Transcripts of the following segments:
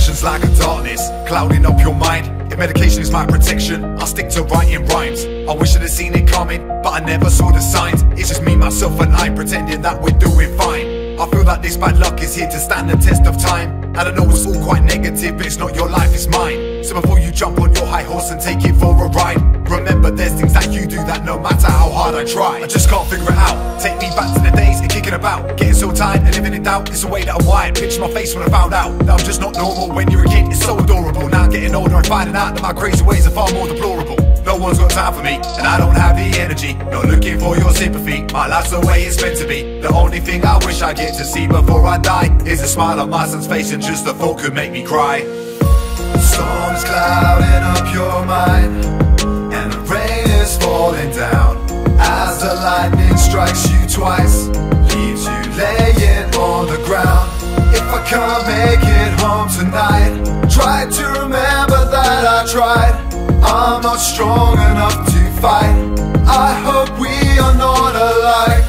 Depression's like a darkness, clouding up your mind. If medication is my protection, I'll stick to writing rhymes. I wish I'd have seen it coming, but I never saw the signs. It's just me, myself and I, pretending that we're doing fine. I feel like this bad luck is here to stand the test of time. And I know it's all quite negative, but it's not your life, it's mine. So before you jump on your high horse and take it for a ride, remember there's things that you do that no matter how hard I try, I just can't figure it out. Take me back to the days of kicking about, getting so tired and living in doubt. It's the way that I'm wired. Picture my face when I found out that I'm just not normal. When you're a kid, it's so adorable. Now I'm getting older and finding out that my crazy ways are far more deplorable. No one's got time for me, and I don't have the energy. Not looking for your sympathy, my life's the way it's meant to be. The only thing I wish I get to see before I die is a smile on my son's face, and just the thought could make me cry. The storm's clouding up your mind, and the rain is falling down as the lightning strikes you twice, leaves you laying on the ground. If I can't make it home tonight, try to remember that I tried. I'm not strong enough to fight. I hope we are not alike.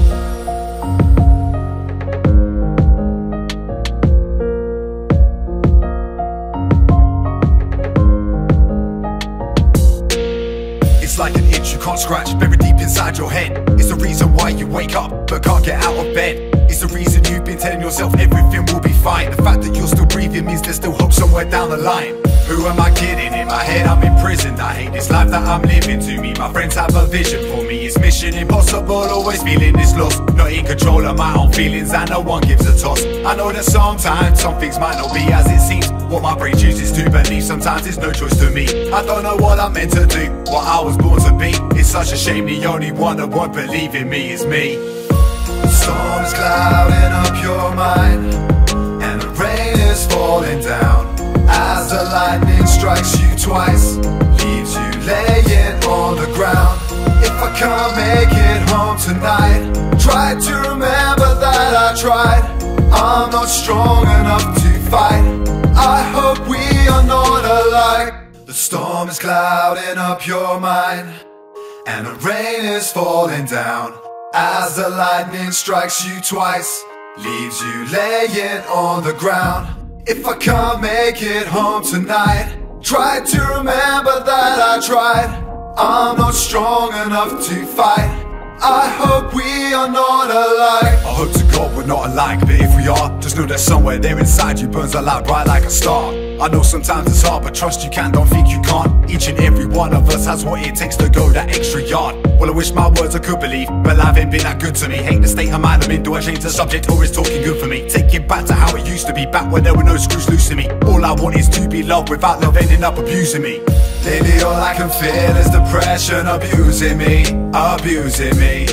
It's like an itch you can't scratch, buried deep inside your head. It's the reason why you wake up but can't get out of bed. It's the reason you've been telling yourself everything will be fine. The fact that you're still breathing means there's still hope somewhere down the line. Who am I kidding? In my head I'm imprisoned. I hate this life that I'm living. To me, my friends have a vision for me. It's mission impossible, always feeling this loss. Not in control of my own feelings and no one gives a toss. I know that sometimes some things might not be as it seems. What my brain chooses to believe, sometimes it's no choice to me. I don't know what I'm meant to do, what I was born to be. It's such a shame the only one that won't believe in me is me. The storm's clouding up your mind, and the rain is falling down as the lightning strikes you twice, leaves you laying on the ground. If I can't make it home tonight, try to remember that I tried. I'm not strong enough to fight. I hope we are not alike. The storm is clouding up your mind, and the rain is falling down as the lightning strikes you twice, leaves you laying on the ground. If I can't make it home tonight, try to remember that I tried. I'm not strong enough to fight. I hope we are not alike. I hope to God we're not alike, but if we are, just know that somewhere there inside you burns a light bright like a star. I know sometimes it's hard, but trust you can, don't think you can't. Each and every one of us has what it takes to go that extra yard. Well, I wish my words I could believe, but life ain't been that good to me. Hate the state of mind I'm in, do I change the subject or is talking good for me? Take it back to how it used to be, back when there were no screws loose in me. All I want is to be loved without love ending up abusing me. Lately all I can feel is depression abusing me, abusing me.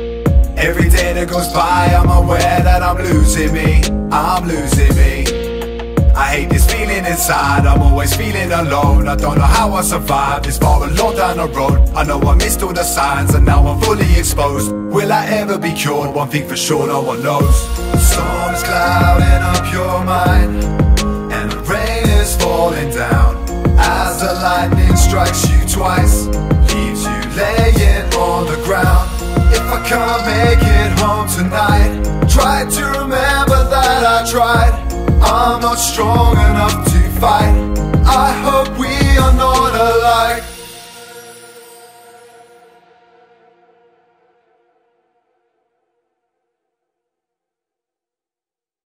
Every day that goes by I'm aware that I'm losing me, I'm losing me. I hate this feeling inside, I'm always feeling alone. I don't know how I survived this far along down the road. I know I missed all the signs and now I'm fully exposed. Will I ever be cured? One thing for sure no one knows. The storm's clouding up your mind, and the rain is falling down as the lightning strikes you twice, leaves you laying on the ground. If I can't make it home tonight, try to remember that I tried. I'm not strong enough to fight. I